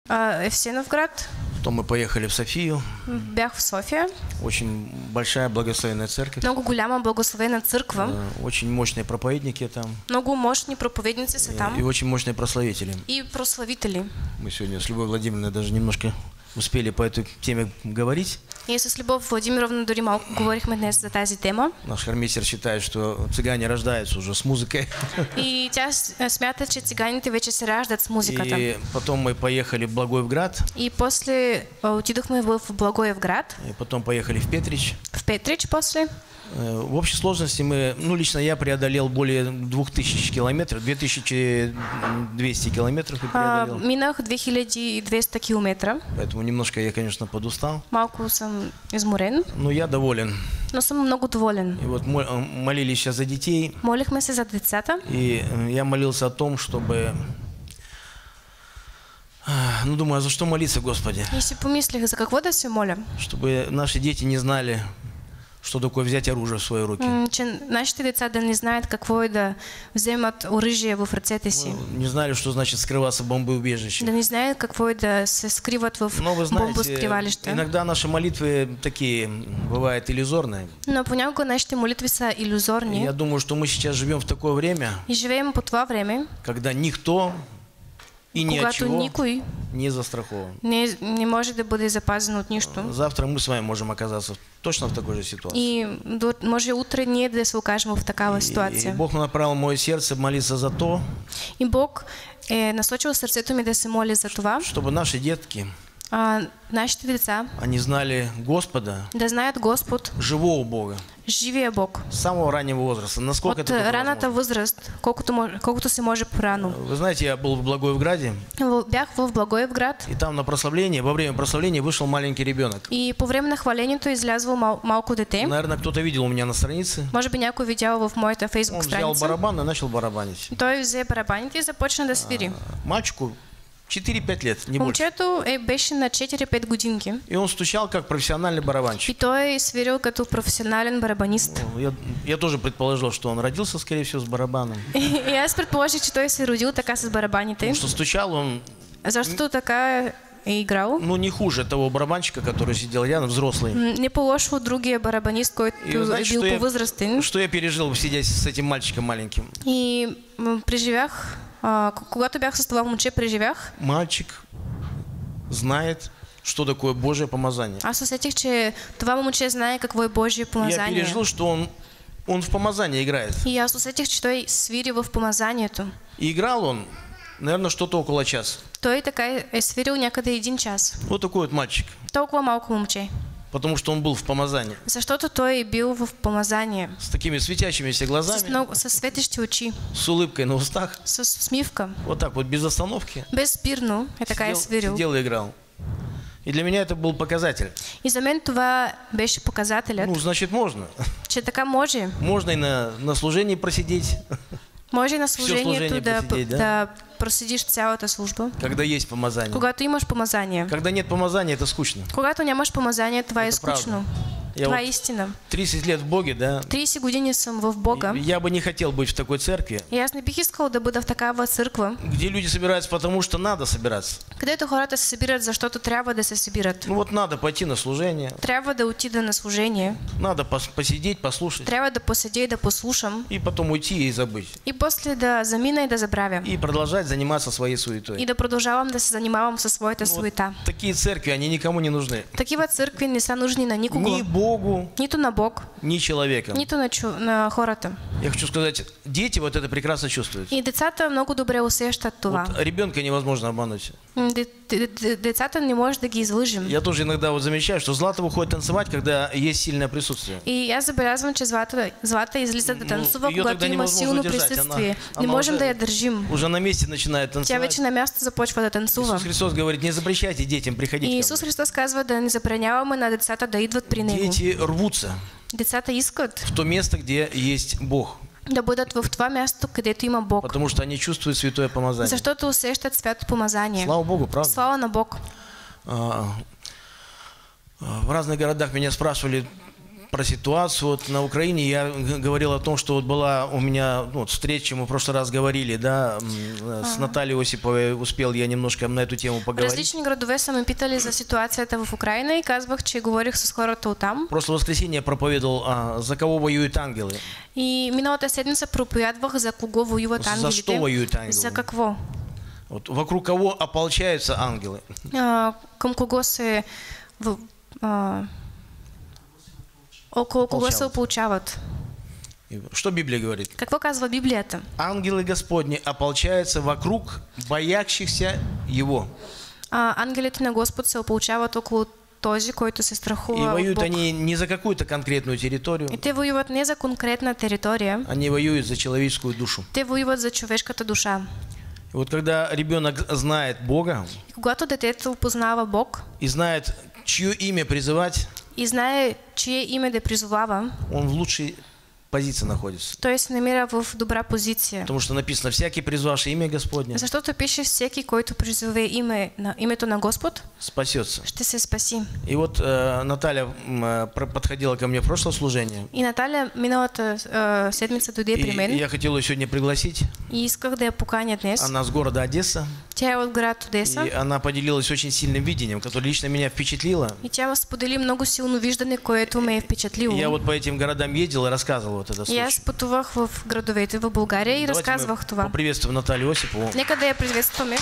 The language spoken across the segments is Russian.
Евсеновград. Потом мы поехали в Софию. Бях в София. Очень большая благословенная церковь. Много голяма благословена църква. Очень мощные проповедники там. Много мощни проповедници са там. И очень мощные прославители. И прославители. Мы сегодня с Любовью Владимировной даже немножко успели по этой теме говорить. И с Любов Владимировна дори малко говорихме днес за тази тема. Наш хормейстер считает, что цыгане рождаются уже с музыкой. И тя смята, че циганите вече се раждат с музиката. И потом мы поехали в Благоевград. И после отидохме в Благоевград. И потом поехали в Петрич. В Петрич после. В общей сложности мы, лично я преодолел более 2000 километров, 2200 километров и преодолел. Минах 2200 километра. Поэтому немножко я, конечно, подустал. Малко съм изморен. Но я доволен. Но съм много доволен. И вот молились сейчас за детей. Молихме се за децата. И я молился о том, чтобы... думаю, а за что молиться, Господи? И си помислих, за какво да се моля? Чтобы наши дети не знали, что такое взять оружие в свои руки. Че нашите деца да не знаят какво е да вземат оръжие в ръцете си. Не знали, что значит скрываться в бомбоубежище. Да не знаят какво е да се скриват в бомбоскривалище. Иногда наши молитвы такие бывают иллюзорные. Но понякога нашите молитви са иллюзорни. Я думаю, что мы сейчас живем в такое время, и живеем по това време, когда никто и ни от чего никой не застрахован. Не може да бъде запазен от нищо. Завтра мы с вами можем оказаться точно в такой же ситуации. И може утре ние да се окажем в такава ситуация. И Бог направил мое сердце молиться за то, и Бог е насочил сърцето ми да се моля за това, чтобы наши детки, нашите деца, они знали Господа, да знаят Господ, живого Бога, живия Бог, с самого раннего возраста, насколько от это раната възраст, колкото се може по-рано. Вы знаете, я был в Благоевграде. Бях в Благоевград. И там на прославлении, во время прославления вышел маленький ребенок. И по време на хвалението излязвало малко дете. Наверное, кто-то видел у меня на странице. Може би някой видял в моята фейсбук страница. Он взял барабан и начал барабанить. Той взе барабаните и започна да свири. Мальчику 4-5 лет, не больше. Момчето беше на 4-5 годинки. И он стучал как профессиональный барабанщик. И той свирил като професионален барабанист. Я тоже предположил, что он родился, скорее всего, с барабаном. И аз предположих, че той се родил така с барабаните. Потому что стучал он... Защото така е играл. Не хуже того барабанщика, который сидел рядом, взрослый. Не по-лошо от другия барабанист, който е бил по-възрастен. Что я пережил, сидя с этим мальчиком маленьким? И преживях, когато бях с това момче, преживях. Мальчик знает, что такое Божие помазание. Аз усетих, че това момче знае какво е Божие помазание. Я пережил, что он в помазание играет. И аз усетих, че той свири в помазанието. И играл он, наверное, что-то около часа. Той така е свирил някъде 1 час. Вот такой вот мальчик. Толкова малко момче. Потому что он был в помазании. Защото той бил в помазание. С такими светящимися глазами. С светещи очи. С улыбкой на устах. С усмивка. Вот так вот, без остановки. Безспирно е така и свирил. Сидел и играл. И для меня это был показатель. И за мен това беше показателят. Значит, можно. Че така може. Можно и на служении просидеть. Може и на служението да проседиш цялата служба. Когда есть помазание. Когато имаш помазание. Когда нет помазания, это скучно. Когато нямаш помазание, това е скучно. Това е истина. 30 лет в Боге, да? 30 години съм в Бога. Я бы не хотел быть в такой церкви. И аз не бих искал да бъда в такава църква. Где люди собираются, потому что надо собираться. Където хората се събират, защото трябва да се събират. Вот надо пойти на служение. Трябва да отида на служение. Надо посидеть, послушать. Трябва да поседя и да послушам. И потом уйти и забыть. И после да замина и да забравя. И продолжать заниматься своей суетой. И да продължавам да се занимавам със своята суета. Такие церкви, они никому не нужны. Такива църкви не са нужни на никого. Ни Богу, нито на Бог, ни человеком. Нито на хората. Я хочу сказать, дети вот это прекрасно чувствуют. И децата много добре усещат това. Вот ребенка невозможно обмануть. Децата не може да ги излъжем. Я тоже иногда вот замечаю, что Злата выходит танцевать, когда есть сильное присутствие. И аз забелязвам, че Злата излиза да танцува, когато има силно присъствие. Не можем да я държим. Уже на месте начинает танцевать. Тя вече на място започва да танцува. Иисус Христос говорит, не запрещайте детям приходить. И Исус Христос казва да не забраняваме на децата да идват при Него. Дети рвутся. Децата искат в то место, где есть Бог. Да бъдат в това място, където има Бог. Потому что они чувствуют святое помазание. Защото усещат свято помазание. Слава Богу, правда? Слава на Бог. В разных городах меня спрашивали, про ситуацию вот на Украине. Я говорил о том, что вот была у меня встреча, мы в прошлый раз говорили, да, с Натальей Осиповой, успел я немножко на эту тему поговорить. Различни градове са ме питали за ситуацията в Украина и казвах, че говорих с хората оттам. Прошлое воскресенье я проповедовал, за кого воюют ангелы. И миналата седмица проповядвах за кого воюват ангелите. За что воюют ангелы? За какво? Вот, вокруг кого ополчаются ангелы? Към кого се... около кого се ополчават? Что Библия говорит? Какво казва Библията? Ангелы Господни ополчаются вокруг боящихся Его. Ангелите на Господ се ополчават около този, който се страхува от Бог. И воюют они не за какую-то конкретную территорию. И те воюват не за конкретна територия. Они воюют за человеческую душу. Те воюват за човешката душа. И вот когда ребенок знает Бога, и когато детето познава Бог, и знает, чье имя призывать, и знае чие име да призовава, он в лучшей позиции находится. Той се намира в добра позиция. Потому что написано: всякий призвавший имя Господне. Защото пише: всеки, който призове името на Господ, спасется. Ще се спаси. И вот Наталья подходила ко мне в прошлое служение. И Наталья миналата седмица дойде при мен. И я хотел ее сегодня пригласить. И исках да я поканя днес. Она с города Одесса. Тя е от град Одеса. И она поделилась очень сильным видением, которое лично меня впечатлило. И тя сподели много силно виждане, което ме е впечатлило. И я вот по этим городам ездил и рассказывал вот это случай. И аз пътувах в градовете в България и разказвах това. Поприветствуем Наталью Осипову. Нека да я приветстваме.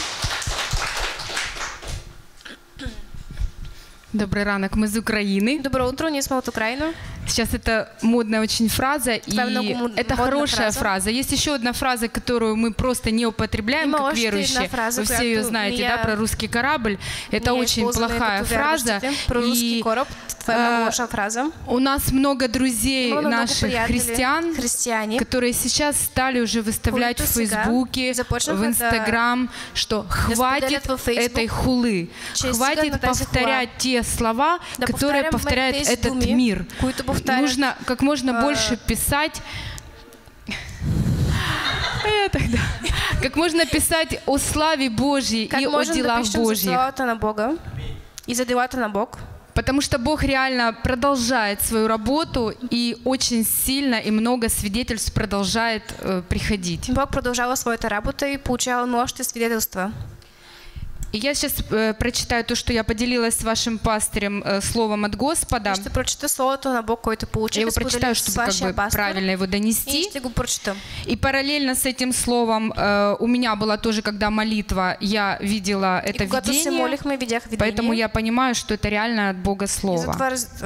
Добрый ранок, мы из Украины. Доброе утро, ние сме от Украина. Сейчас это модная очень фраза, и это хорошая фраза. Есть еще одна фраза, которую мы просто не употребляем как верующие. Вы все ее знаете, да, про русский корабль. Это очень плохая фраза. Про русский кораб, твоя хорошая фраза. У нас много друзей наших христиан, христиане, которые сейчас стали уже выставлять в Фейсбуке, в Инстаграм, что хватит этой хулы, хватит повторять те слова, которые повторяет этот мир. Нужно как можно больше писать, как можно писать о славе Божьей и о делах Божьих. И за делата на Бог. Потому что Бог реально продолжает свою работу, и очень сильно и много свидетельств продолжает приходить. Бог продолжал свою работу и получал множество свидетельств. И я сейчас прочитаю то, что я поделилась с вашим пастырем словом от Господа. Я прочитаю словото на Бог, което получили. Я его прочитаю, чтобы как бы правильно его донести. И параллельно с этим словом у меня была тоже, когда молитва, я видела это видение. Поэтому я понимаю, что это реально от Бога слово.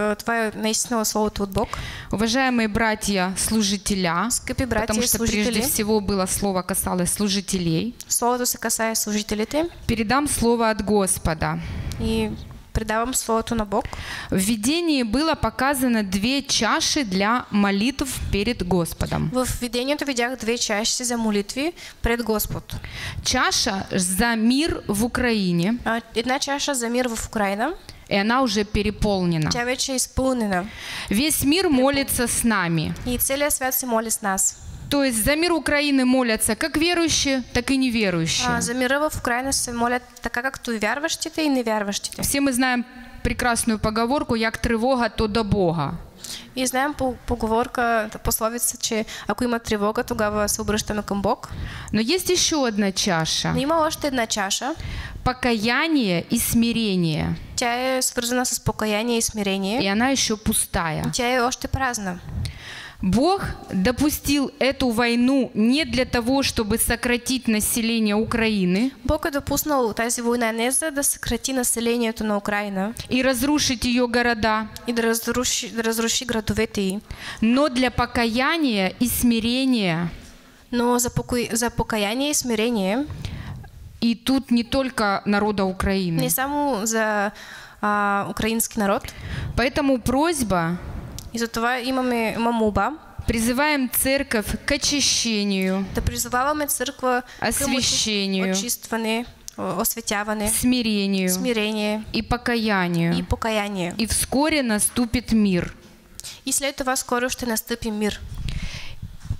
Уважаемые братья служителя, потому что прежде всего было слово касалось служителей. Словото се касае служителите. Передам слово от Господа. И предавам словото на Бог. В видении было показано 2 чаши для молитв перед Господом. В видението видях 2 чаши за молитви пред Господ. Чаша за мир в Украине. Една чаша за мир в Украина. И она уже переполнена. Тя вече е изпълнена. Весь мир молится с нами. И целият свят се моли с нас. То есть за мир Украины молятся как верующие, так и неверующие. За мира в Украине се молят така, както и вярващите, и невярващите. Все мы знаем прекрасную поговорку: як тривога, то до Бога. И знаем поговорка, пословица, че ако има тревога, тогава се обръщаме към Бог. Но есть еще одна чаша. Но има още една чаша. Покаяние и смирение. Тя е свързана с покаяние и смирение. И она еще пустая. Тя е още празна. Бог допустил эту войну не для того, чтобы сократить население Украины. Бог е допуснал тази война не за да съкрати населението на Украина. И разрушить ее города. И да разруши градовете й. Но для покаяния и смирения. Но за покаяние и смирение. И тут не только народа Украины. Не само за украинский народ. Поэтому просьба. И затова имаме молба. Призываем церковь к очищению. Да призываваме църква освящению, очистване, осветяване, смирение и покаянию. И покаяние. И вскоре наступит мир. И след това скоро ще настъпи мир.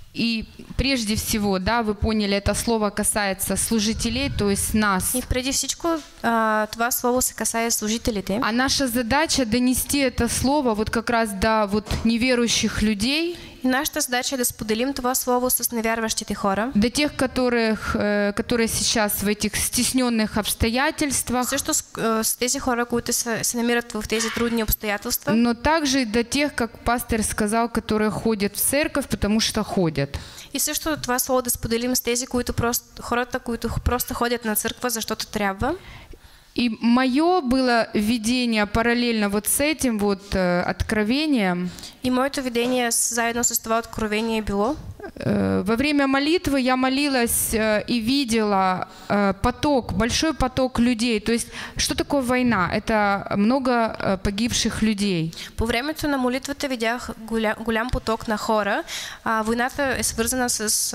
И прежде всего, да, вы поняли, это слово касается служителей, то есть нас. И прежде всего, това слово се касае служителите. А наша задача донести это слово вот как раз до вот неверующих людей. И наша задача да споделим това слово с невярващите хора. До тех, которые сейчас в этих стесненных обстоятельствах. Също с тези хора, които се намират в тези трудни обстоятельства. Но также и до тех, как пастор сказал, которые ходят в церковь, потому что ходят. И също това слово да споделим с тези, хората, които просто ходят на църква, защото трябва. И мое было видение параллельно вот с этим вот откровением. И моето видение заедно с това откровение было. Во время молитвы я молилась и видела большой поток людей. То есть, что такое война? Это много погибших людей. По времето на молитвата видях голям поток на хора. Войната е свързана с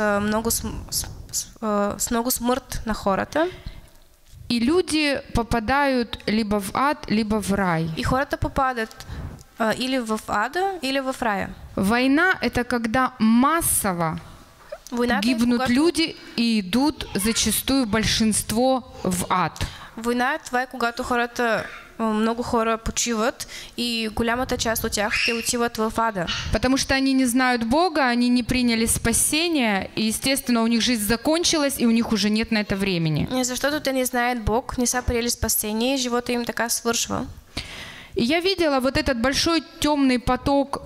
много смърт на хората. И люди попадают либо в ад, либо в рай. И хората попадают или в ада, или в рая. Война — это когда массово гибнут люди и идут зачастую большинство в ад. Война — това е когато много хора почиват и голямата част от тях те отиват в ада. Потому что они не знают Бога, они не приняли спасение, и, естественно, у них жизнь закончилась, и у них уже нет на это времени. Защото те не знаят Бог, не са приели спасение, и живота им така свършва. И я видела вот этот большой темный поток,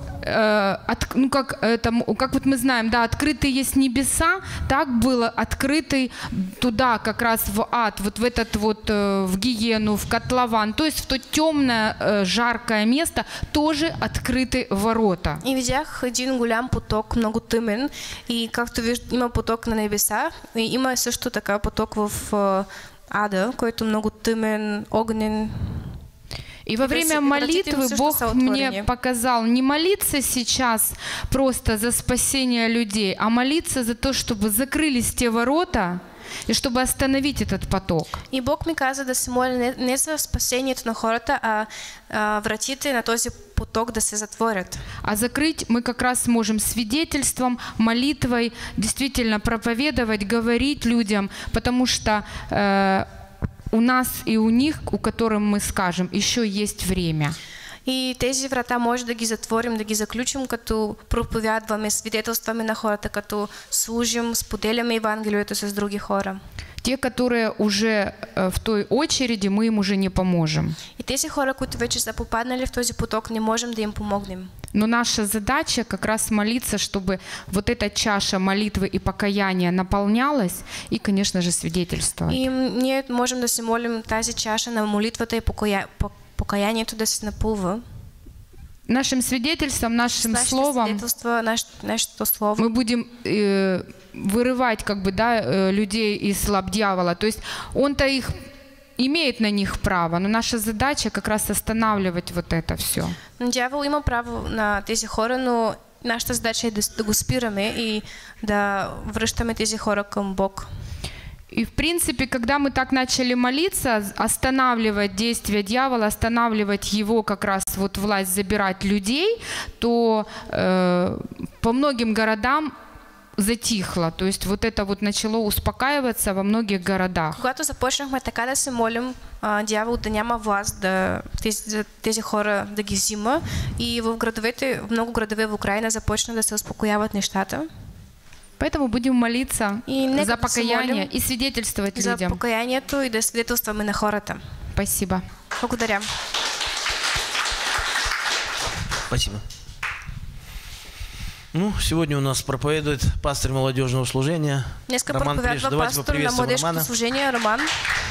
как вот мы знаем, да, открытые есть небеса, так было открытый туда, как раз в ад, вот в этот вот, в гиену, в котлован, то есть в то темное, жаркое место тоже открыты ворота. И видях един голям поток, много тъмен, и както виждате, има поток на небеса, и има също така поток в ада, който много тъмен, огнен. И во время молитвы Бог мне показал не молиться сейчас просто за спасение людей, а молиться за то, чтобы закрылись те ворота и чтобы остановить этот поток. И Бог ми каза да се моля не за спасението на хората, а вратите на този поток да се затворят. А закрыть мы как раз сможем свидетельством, молитвой, действительно проповедовать, говорить людям, потому что у нас и у них, у которым мы скажем, еще есть время. И тези врата може да ги затворим, да ги заключим, като проповядваме, свидетелстваме на хората, като служим, споделяме Евангелието с други хора. Те, которые уже в той очереди, мы им уже не поможем. И тези хора, които вече са попаднали в този поток, не можем да им помогнем. Но наша задача как раз молиться, чтобы вот эта чаша молитвы и покаяния наполнялась, и, конечно же, свидетельствовать. И ние можем да се молим тази чаша на молитвата и покаянието да се напълва. Нашим свидетельством, нашим словом мы будем вырывать как бы, да, людей из лап дьявола. То есть он-то их имеет на них право, но наша задача как раз останавливать вот это все. Дьявол има право на тези хора, но нашата задача е да го спираме и да връщаме тези хора към Бог. И в принципе, когда мы так начали молиться, останавливать действия дьявола, останавливать его как раз вот власть забирать людей, то по многим городам затихло. То есть вот это вот начало успокаиваться во многих городах. Когато започнахме така да се молим, дявол да няма власт да тези хора да ги взима, и в много градове в Украина започна да се успокояват нещата. Поэтому будем молиться за покаяние и свидетельствовать людям. За покаянието и да свидетелстваме на хората. Спасибо. Благодаря. Спасибо. Ну, сегодня у нас проповедует пастор молодежного служения Роман Приш. Давайте поприветствуем Романа. Служения, Роман.